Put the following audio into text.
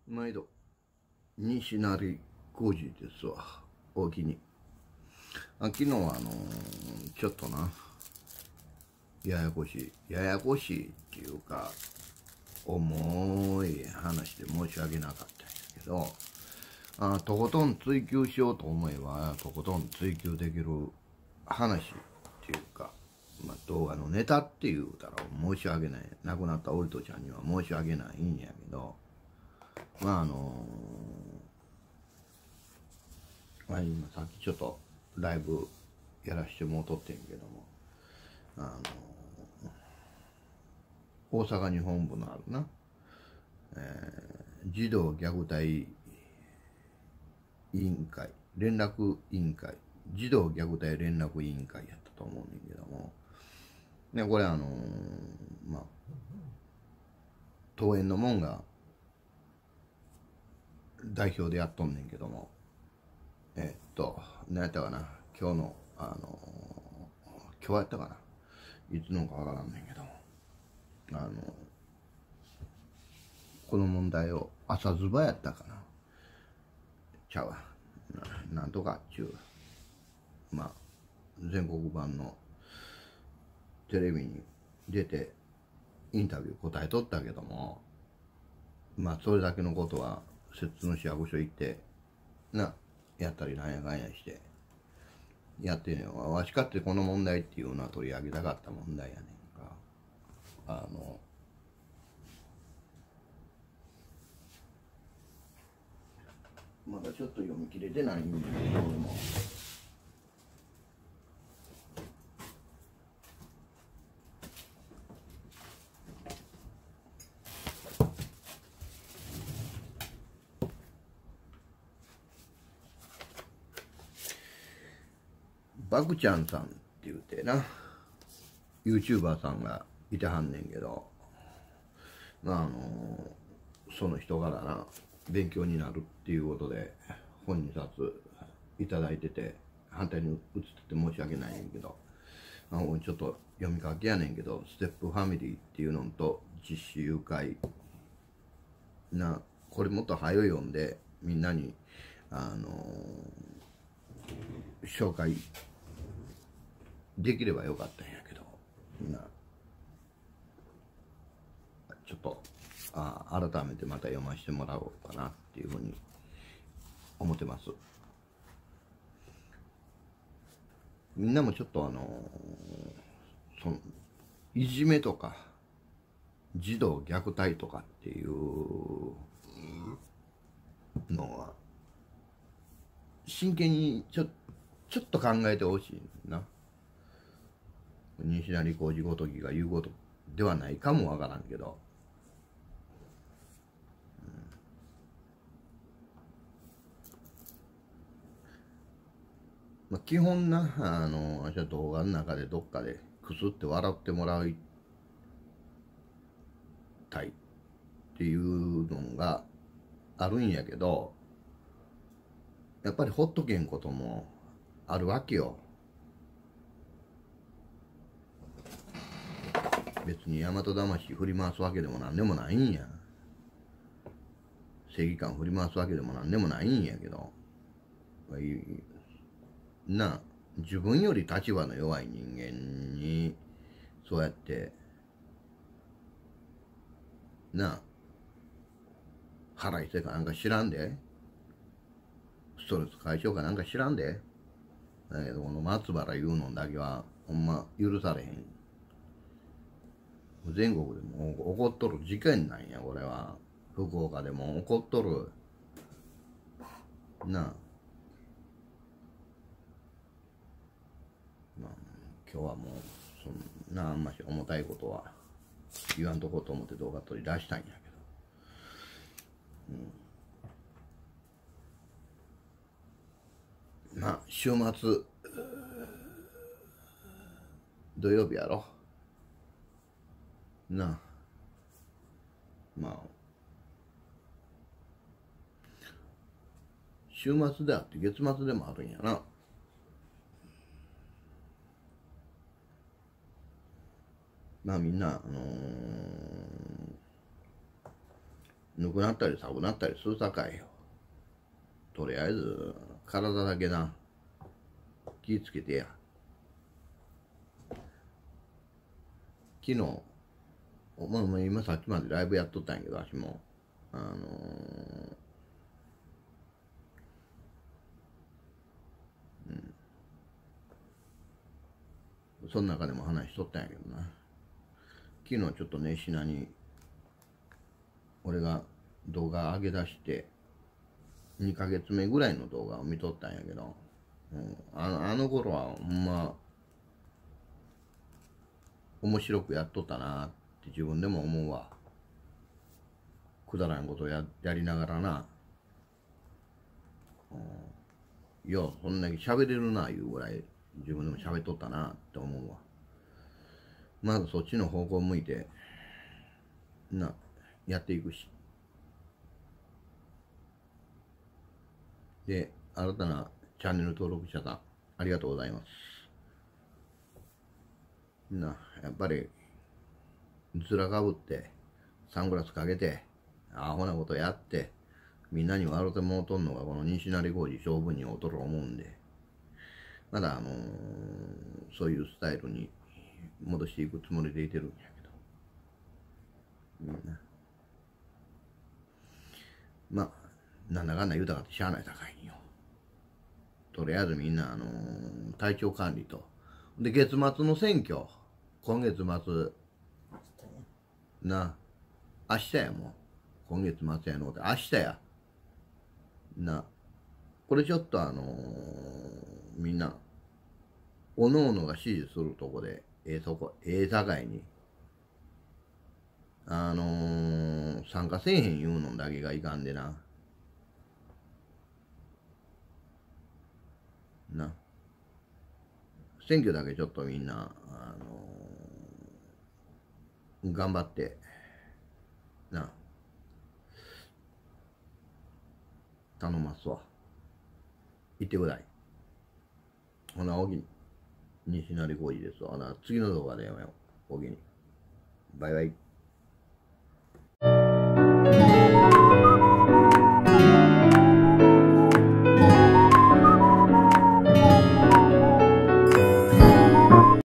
毎度西成浩二ですわ。おおきに。昨日はちょっとな、ややこしいっていうか、重い話で申し訳なかったんですけど、とことん追求しようと思えば、とことん追求できる話っていうか、動画のネタって言うたら申し訳ない。亡くなったオルトちゃんには申し訳ないんやけど、今さっきちょっとライブやらしてもうとってんけども、大阪に本部のあるな、児童虐待委員会、連絡委員会、児童虐待連絡委員会やったと思うねんけども、ね、これ東園のもんが代表でやっとんねんけども、何やったかな、今日やったかな、いつのかわからんねんけども、この問題を朝ズバやったかな、ちゃうわ、なんとかっちゅう、全国版のテレビに出てインタビュー答えとったけども、それだけのことは摂津の市役所行ってやったりなんやかんやしてやってんねん。わしかってこの問題っていうのは取り上げたかった問題やねんか。まだちょっと読み切れてないんだけど、俺も。バクちゃんさんって言うてな、YouTuber さんがいてはんねんけど、その人からな、勉強になるっていうことで本2冊いただいてて、反対に写ってて申し訳ないねんけど、ちょっと読みかけやねんけど、ステップファミリーっていうのと実施誘拐な、これもっと早い読んでみんなに紹介できればよかったんやけど、ちょっと改めてまた読ませてもらおうかなっていうふうに思ってます。みんなもちょっといじめとか児童虐待とかっていうのは真剣にちょっと考えてほしいな。西成浩二ごときが言うことではないかもわからんけど、基本な、私は動画の中でどっかでくすって笑ってもらいたいっていうのがあるんやけど、やっぱりほっとけんこともあるわけよ。別に大和魂振り回すわけでもなんでもないんや。正義感振り回すわけでもなんでもないんやけど、自分より立場の弱い人間にそうやって腹いせかなんか知らんで、ストレス解消かなんか知らんで、だけどこの松原言うのだけはほんま許されへん。全国でも起こっとる事件なんや、これは。福岡でも起こっとる今日はもうそんなあんまし重たいことは言わんとこうと思って動画撮り出したんやけど、週末土曜日やろ週末であって月末でもあるんやな。みんなぬくなったり寒くなったりするさかいよ。とりあえず、体だけな、気ぃつけてや。昨日、まあ今さっきまでライブやっとったんやけど、私も。その中でも話しとったんやけどな。昨日ちょっと熱心なに、俺が動画上げ出して、2ヶ月目ぐらいの動画を見とったんやけど、あの頃はほんま、面白くやっとったなって自分でも思うわ。くだらんことやりながらな、ようそんだけ喋れるないうぐらい自分でも喋っとったなって思うわ。まずそっちの方向向いてやっていくし、で新たなチャンネル登録者さんありがとうございます。やっぱりずらかぶってサングラスかけてアホなことやってみんなに笑うてもうとんのがこの西成浩二勝負に劣る思うんで、まだそういうスタイルに戻していくつもりでいてるんやけど、まあなんだかんだ豊かってしゃあないさかいによ。とりあえずみんな体調管理とで月末の選挙、今月末な、明日やもう今月末やのって明日やな。これちょっとみんなおのおのが支持するとこで境に参加せえへん言うのだけがいかんでな。選挙だけちょっとみんな、頑張って頼ますわ。行ってください。ほな、おぎに。西成浩二ですわ。次の動画でやめよう。おぎに。バイバイ。